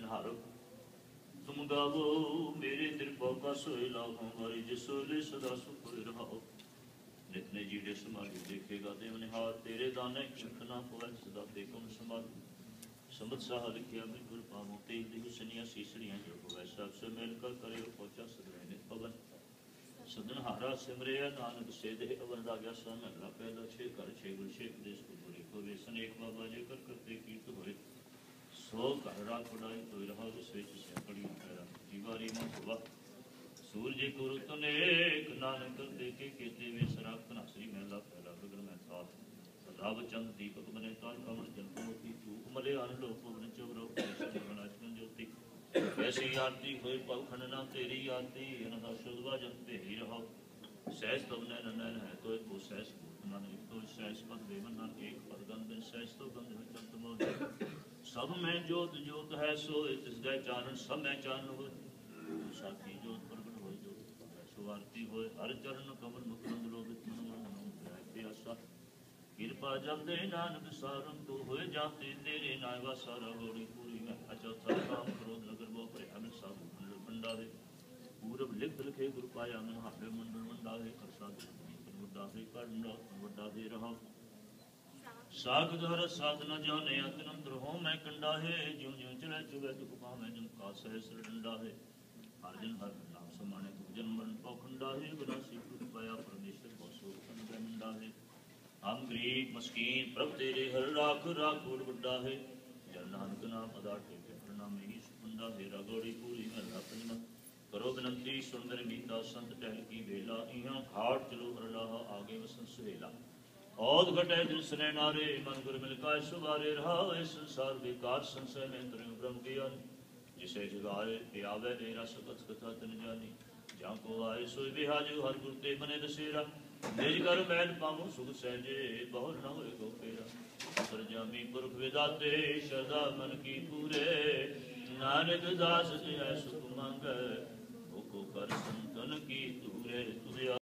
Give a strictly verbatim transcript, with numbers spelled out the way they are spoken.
हारो तुम गावो मेरे तिरपा का सोएला हमारी जिसोले सदा सुख रहो जितने जीड़े संभाली देखेगा देव निहार तेरे दाने कितना पवन सदा देखम संभाल समत साह लिखिया मैं गुर पावो तेग दिहु सनिया सीसड़ियां जो होवे सब से मिलकर करे पहुंचा सदने पवन सदन हारा सिमरे नानक से दे अवन राजा सा महला पहला छे कर छे गुर छे देश को बुरी को वेसन एक बाबा जे कर करते कीर्त होए सो कर रात पढ़ाई तो रहा जिस विच से पड़ी पैरा जीवारी मन हुआ सूरज को रुतने एक नानक करते के केते वे सराब कनासरी महला पहला गगन में साथ राव चंद दीपक बने ताज कमल जलपोती धूप मले अनलोक पवन चवरो गणाचन ज्योति ऐसी आरती होए पवखंड ना तेरी आरती अनदा शुद्धवा जन पे ही रहो सहस तब नैन नैन है तो एक वो सहस ना नहीं तो सहस पद देवन ना एक पद गंध सहस तो गंध में चंत मोह सब में ज्योत ज्योत है सो तिस गए चानन सब में चानन हो साथी ज्योत प्रगट हो ज्योत सुवारती हो हर चरण कमल मुकुंद लोभित मन मन प्यासा कृपा जब दे नानक सारंग तो होए जाते तेरे नायवा सारा गौड़ी पूरी में अचौथा काम क्रोध नगर वो पर हमें साधु मंडल मंडा है पूरब लिख लिखे गुरु पाया मन हावे मंडल मंडा है कर साधु मुद्दा है करना मुद्दा है रहा साग धर साधना जाने अतनंतर हो मैं कंडा है ज्यों ज्यों चले चुगे दुख पावे जन का सहस्र डंडा है हर जन हर नाम समाने तू जन मरण पौखंडा है विनाशी कृत पाया परमेश्वर बसो कंडा है हम गरीब मस्कीन प्रभ तेरे हर राख राखोड़ बड़ा है जन नानक नाम अदाटे प्रणाम ही सुंदा है रागोड़ी पूरी महला पंजमा करो विनंती सुंदर मीता संत टहल की बेला इहां घाट चलो हरला आगे वसन सुहेला औद घटे दिल सने नारे मन गुर मिलकाय सुबारे रहा इस संसार बेकार संशय में तरु ब्रह्म ज्ञान जिसे जगाए प्यावे मेरा सकत कथा तन जानी जहाँ को आए सोई बिहाजो हर गुर ते बने दसेरा निज कर मैल पामो सुख सहजे बहुर न होए गो फेरा सरजामी पुरख विदाते श्रद्धा मन की पूरे नानक दास जय सुख मांगे भूखो कर संतन की तूरे तुझे